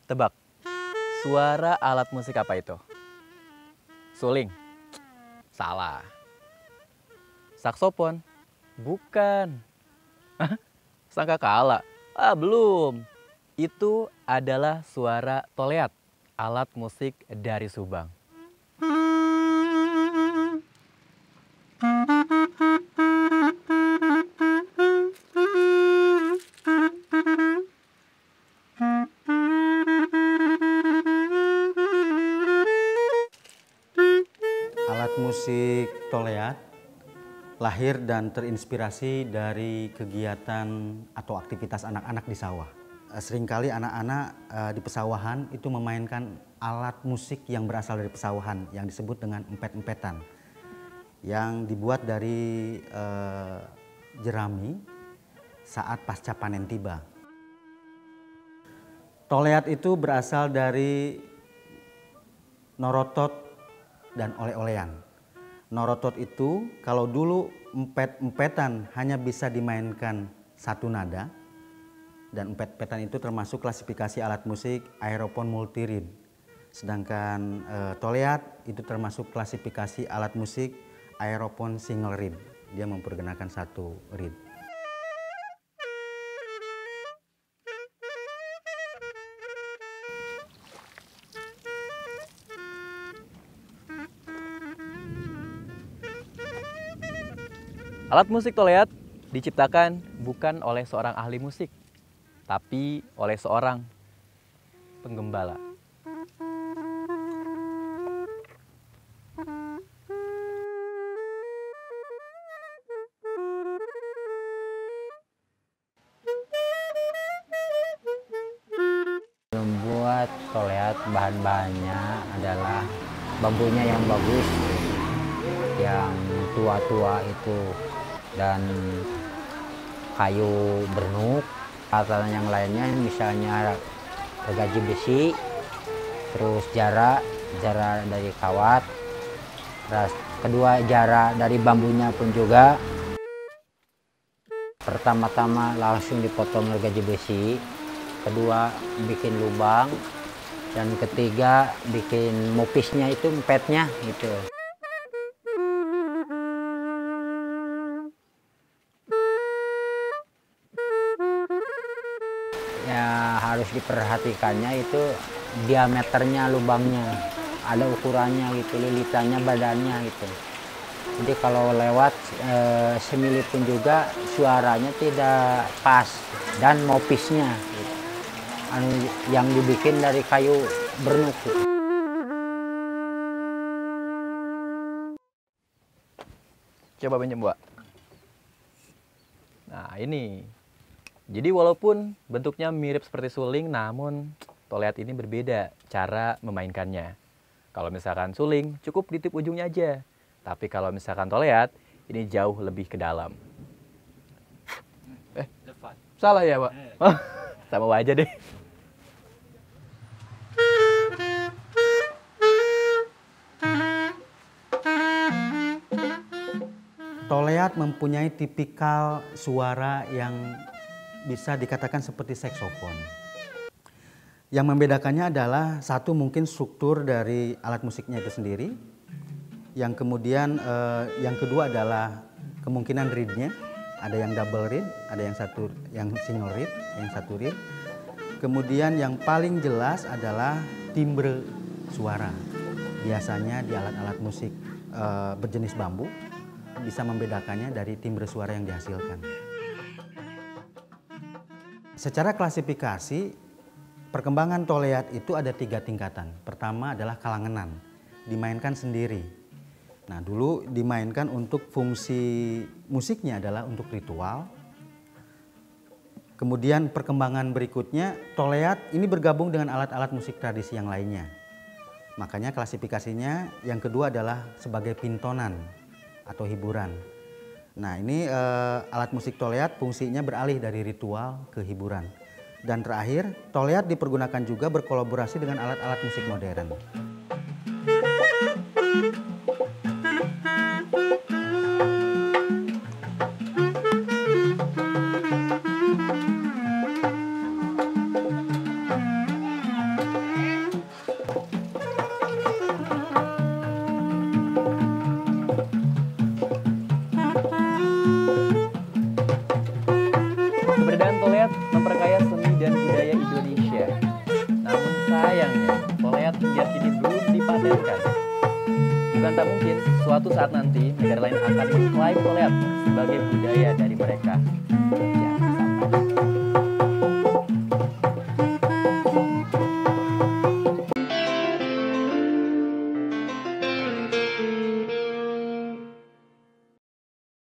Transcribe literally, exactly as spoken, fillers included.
Tebak, suara alat musik apa itu? Suling? Salah. Saksofon? Bukan. Sangka kalah? Ah, belum. Itu adalah suara toleat, alat musik dari Subang. Alat musik toleat lahir dan terinspirasi dari kegiatan atau aktivitas anak-anak di sawah. Eh, Seringkali anak-anak eh, di pesawahan itu memainkan alat musik yang berasal dari pesawahan yang disebut dengan empet-empetan, yang dibuat dari eh, jerami saat pasca panen tiba. Toleat itu berasal dari norotot dan oleh-olehan. Norotot itu kalau dulu empet-empetan hanya bisa dimainkan satu nada, dan empet-empetan itu termasuk klasifikasi alat musik aeropon multireed. Sedangkan e, toleat itu termasuk klasifikasi alat musik aeropon single reed. Dia mempergunakan satu reed. Alat musik toleat diciptakan bukan oleh seorang ahli musik, tapi oleh seorang penggembala. Membuat toleat bahan-bahannya adalah bambunya yang bagus, yang tua-tua itu, dan kayu bernuk. Alat yang lainnya misalnya gergaji besi, terus jara, jara dari kawat, terus kedua jara dari bambunya pun juga. Pertama-tama langsung dipotong gergaji besi, kedua bikin lubang, dan ketiga bikin mopisnya itu empetnya gitu. Ya harus diperhatikannya itu diameternya lubangnya, ada ukurannya gitu, lilitannya, badannya gitu. Jadi kalau lewat e, semili pun juga suaranya tidak pas, dan mopisnya gitu, anu yang dibikin dari kayu bernuk gitu. Coba pinjam, Mbak. Nah, ini. Jadi walaupun bentuknya mirip seperti suling, namun toleat ini berbeda cara memainkannya. Kalau misalkan suling, cukup ditip ujungnya aja. Tapi kalau misalkan toleat, ini jauh lebih ke dalam. Eh, salah ya, Pak? Sama aja deh. Toleat mempunyai tipikal suara yang bisa dikatakan seperti saksofon. Yang membedakannya adalah satu mungkin struktur dari alat musiknya itu sendiri. Yang kemudian eh, yang kedua adalah kemungkinan reednya. Ada yang double reed, ada yang satu yang single reed, yang satu reed. Kemudian yang paling jelas adalah timbre suara. Biasanya di alat-alat musik eh, berjenis bambu bisa membedakannya dari timbre suara yang dihasilkan. Secara klasifikasi, perkembangan toleat itu ada tiga tingkatan. Pertama adalah kalangenan, dimainkan sendiri. Nah, dulu dimainkan untuk fungsi musiknya adalah untuk ritual. Kemudian perkembangan berikutnya, toleat ini bergabung dengan alat-alat musik tradisi yang lainnya. Makanya klasifikasinya yang kedua adalah sebagai pintonan atau hiburan. Nah, ini eh, alat musik toleat fungsinya beralih dari ritual ke hiburan. Dan terakhir, toleat dipergunakan juga berkolaborasi dengan alat-alat musik modern. Keberadaan toleat memperkaya seni dan budaya Indonesia. Namun sayangnya, toleat hingga kini belum dipatenkan. Bukan tak mungkin, suatu saat nanti negara lain akan mengklaim toleat sebagai budaya dari mereka. Ya.